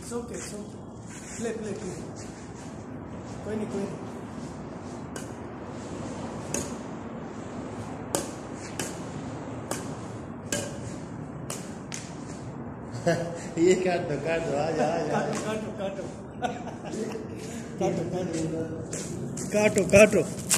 Okay play play play कोई नहीं कोई नहीं। ये काट दो आ जा काटो काटो